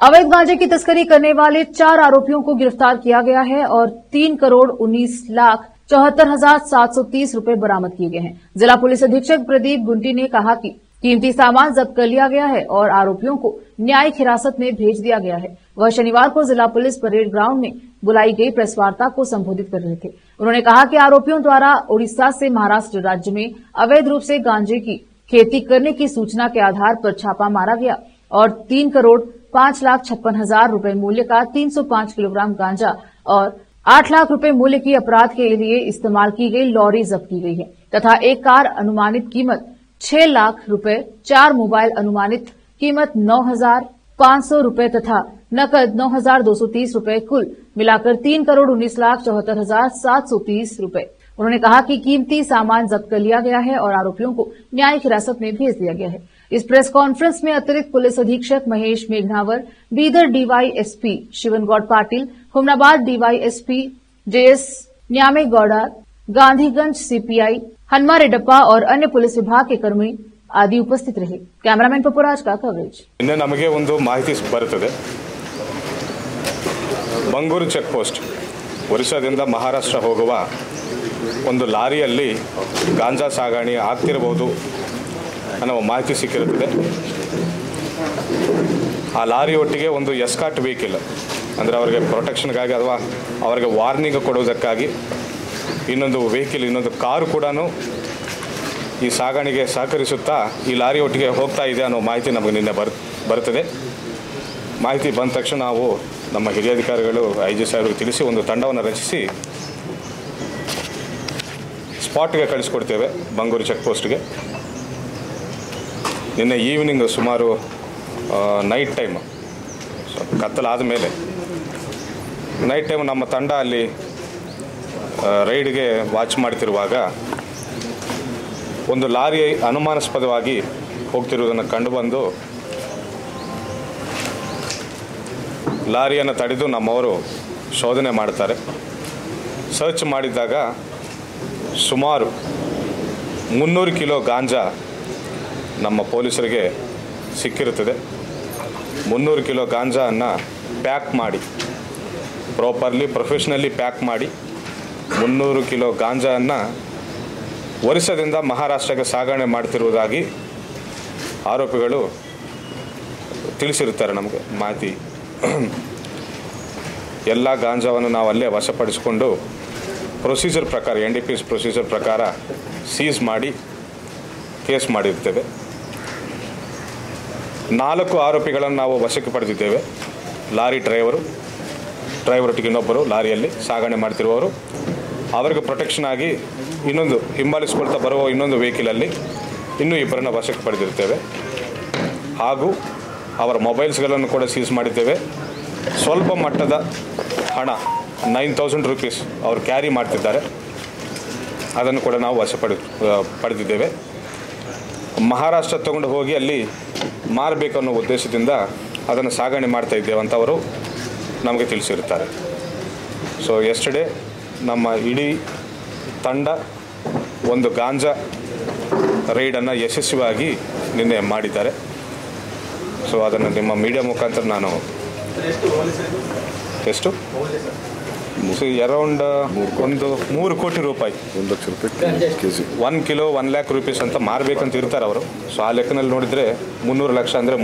अवैध गांजे की तस्करी करने वाले 4 आरोपियों को गिरफ्तार किया गया है और 3,19,74,730 रुपए बरामद किए गए हैं। जिला पुलिस अधीक्षक प्रदीप गुंटी ने कहा कि कीमती सामान जब्त कर लिया गया है और आरोपियों को न्यायिक हिरासत में भेज दिया गया है। वह शनिवार को जिला पुलिस परेड ग्राउंड में बुलाई गई प्रेस वार्ता को संबोधित कर रहे थे। उन्होंने कहा कि आरोपियों द्वारा उड़ीसा से महाराष्ट्र राज्य में अवैध रूप से गांजे की खेती करने की सूचना के आधार पर छापा मारा गया और 3,05,56,000 रुपए मूल्य का 305 किलोग्राम गांजा और 8 लाख रुपए मूल्य की अपराध के लिए इस्तेमाल की गई लॉरी जब्त की गई है तथा एक कार अनुमानित कीमत 6 लाख रुपए, 4 मोबाइल अनुमानित कीमत 9,500 रुपए तथा नकद 9,230 रुपए, कुल मिलाकर 3,19,74,730 रुपए। उन्होंने कहा कि कीमती सामान जब्त कर लिया गया है और आरोपियों को न्यायिक हिरासत में भेज दिया गया है। इस प्रेस कॉन्फ्रेंस में अतिरिक्त पुलिस अधीक्षक Mahesh Meghanavar, Bidar DYSP Shivanagoud Patil, Humnabad DYSP JS Nyamegouda, Gandhiganj CPI Hanuma Reddappa और अन्य पुलिस विभाग के कर्मी आदि उपस्थित रहे। कैमरामैन पपुराज का कवरेज। इन्हें नಮಗೆ ಒಂದು ಮಾಹಿತಿ ಬರುತ್ತದೆ। ಬಂಗೂರು ಚೆಕ್ ಪೋಸ್ಟ್ ಒರಿಸ್ಸಾದಿಂದ ಮಹಾರಾಷ್ಟ್ರ ಹೋಗುವ ಒಂದು ಲಾರಿಯಲ್ಲಿ ಗಾಂಜಾ ಸಾಗಣೆ ಆಗ್ತಿರಬಹುದು ಅನ್ನೋ ಮಾಹಿತಿ ಸಿಕ್ಕಿರುತ್ತದೆ। ಆ ಲಾರಿ ಒಟ್ಟಿಗೆ ಒಂದು ಎಸ್ಕಾರ್ಟ್ ವೆಹಿಕಲ್ ಅಂದರೆ ಅವರಿಗೆ ಪ್ರೊಟೆಕ್ಷನ್ಗಾಗಿ ಅಥವಾ ಅವರಿಗೆ ವಾರ್ನಿಂಗ್ ಕೊಡುವುದಕ್ಕಾಗಿ ಇನ್ನೊಂದು ವೆಹಿಕಲ್, ಇನ್ನೊಂದು ಕಾರು ಕೂಡ ಈ ಸಾಗಣೆಗೆ ಸಹಕರಿಸುತ್ತಾ ಈ ಲಾರಿ ಒಟ್ಟಿಗೆ ಹೋಗ್ತಾ ಇದೆ ಅನ್ನೋ ಮಾಹಿತಿ ನಮಗೆ ನಿನ್ನೆ ಬರುತ್ತದೆ। ಮಾಹಿತಿ ಬಂದ ತಕ್ಷಣ ನಾವು ನಮ್ಮ ಹಿರಿಯ ಅಧಿಕಾರಿಗಳು ಐಜಿ ಸಾಹೇಬರಿಗೆ ತಿಳಿಸಿ ಒಂದು ತಂಡವನ್ನು ರಚಿಸಿ ಸ್ಪಾಟ್ಗೆ ಕಳಿಸ್ಕೊಡ್ತೇವೆ ಬಂಗೂರು ಚೆಕ್ ಪೋಸ್ಟ್ಗೆ। ನಿನ್ನೆ ಈವ್ನಿಂಗ್ ಸುಮಾರು ನೈಟ್ ಟೈಮ್ ಕತ್ತಲಾದ ಮೇಲೆ ನೈಟ್ ಟೈಮ್ ನಮ್ಮ ತಂಡ ಅಲ್ಲಿ ರೈಡ್ಗೆ ವಾಚ್ ಮಾಡ್ತಿರುವಾಗ ಒಂದು ಲಾರಿ ಅನುಮಾನಾಸ್ಪದವಾಗಿ ಹೋಗ್ತಿರುವುದನ್ನು ಕಂಡುಬಂದು ಲಾರಿಯನ್ನು ತಡೆದು ನಮ್ಮವರು ಶೋಧನೆ ಮಾಡ್ತಾರೆ। ಸರ್ಚ್ ಮಾಡಿದಾಗ ಸುಮಾರು 300 ಕಿಲೋ ಗಾಂಜಾ ನಮ್ಮ ಪೊಲೀಸರಿಗೆ ಸಿಕ್ಕಿರುತ್ತದೆ। 300 ಕಿಲೋ ಗಾಂಜಾವನ್ನು ಪ್ಯಾಕ್ ಮಾಡಿ ಪ್ರಾಪರ್ಲಿ ಪ್ರೊಫೆಷನಲಿ ಪ್ಯಾಕ್ ಮಾಡಿ 300 ಕಿಲೋ ಗಾಂಜಾವನ್ನು ಒರಿಸ್ಸಾದಿಂದ ಮಹಾರಾಷ್ಟ್ರಕ್ಕೆ ಸಾಗಣೆ ಮಾಡ್ತಿರುವುದಾಗಿ ಆರೋಪಿಗಳು ತಿಳಿಸಿರುತ್ತಾರೆ ನಮಗೆ ಮಾಹಿತಿ। ಎಲ್ಲ ಗಾಂಜಾವನ್ನು ನಾವು ಅಲ್ಲೇ ವಶಪಡಿಸಿಕೊಂಡು ಪ್ರೊಸೀಜರ್ ಪ್ರಕಾರ NDPS ಪ್ರೊಸೀಜರ್ ಪ್ರಕಾರ ಸೀಸ್ ಮಾಡಿ ಕೇಸ್ ಮಾಡಿರ್ತೇವೆ। 4 ಆರೋಪಿಗಳನ್ನು ನಾವು ವಶಕ್ಕೆ ಪಡೆದಿದ್ದೇವೆ। ಲಾರಿ ಡ್ರೈವರೊಟ್ಟಿಗೆ ಇನ್ನೊಬ್ಬರು ಲಾರಿಯಲ್ಲಿ ಸಾಗಣೆ ಮಾಡ್ತಿರುವವರು, ಅವರಿಗೆ ಪ್ರೊಟೆಕ್ಷನ್ ಆಗಿ ಇನ್ನೊಂದು ಹಿಂಬಾಲಿಸಿಕೊಳ್ತಾ ಬರುವ ಇನ್ನೊಂದು ವೆಹಿಕಲಲ್ಲಿ ಇನ್ನೂ 2 ವಶಕ್ಕೆ ಪಡೆದಿರ್ತೇವೆ ಹಾಗೂ ಅವರ ಮೊಬೈಲ್ಸ್ಗಳನ್ನು ಕೂಡ ಸೀಸ್ ಮಾಡಿದ್ದೇವೆ। ಸ್ವಲ್ಪ ಮಟ್ಟದ ಹಣ 9,000 ರೂಪೀಸ್ ಅವರು ಕ್ಯಾರಿ ಮಾಡ್ತಿದ್ದಾರೆ, ಅದನ್ನು ಕೂಡ ನಾವು ಪಡೆದಿದ್ದೇವೆ। ಮಹಾರಾಷ್ಟ್ರ ತಗೊಂಡು ಹೋಗಿ ಅಲ್ಲಿ ಮಾರಬೇಕು ಅನ್ನೋ ಉದ್ದೇಶದಿಂದ ಅದನ್ನು ಸಾಗಣೆ ಮಾಡ್ತಾ ಇದ್ದೇವೆ ಅಂತ ಅವರು ನಮಗೆ ತಿಳಿಸಿರುತ್ತಾರೆ। ಸೊ ಯೆಸ್ಟರ್ಡೇ ನಮ್ಮ ಇಡೀ ತಂಡ ಒಂದು ಗಾಂಜಾ ರೈಡನ್ನು ಯಶಸ್ವಿಯಾಗಿ ನಿನ್ನೆ ಮಾಡಿದ್ದಾರೆ। ಸೊ ಅದನ್ನು ನಿಮ್ಮ ಮೀಡಿಯಾ ಮುಖಾಂತರ ನಾನು ಎಷ್ಟು ಅರೌಂಡ್ ಒಂದು 3 ಕೋಟಿ ರೂಪಾಯಿ 1 ಕಿಲೋ 1 ಲ್ಯಾಕ್ ರೂಪೀಸ್ ಅಂತ ಮಾರಬೇಕಂತ ಇರ್ತಾರೆ ಅವರು। ಸೊ ಆ ಲೆಕ್ಕನಲ್ಲಿ ನೋಡಿದರೆ 300 ಲಕ್ಷ ಅಂದರೆ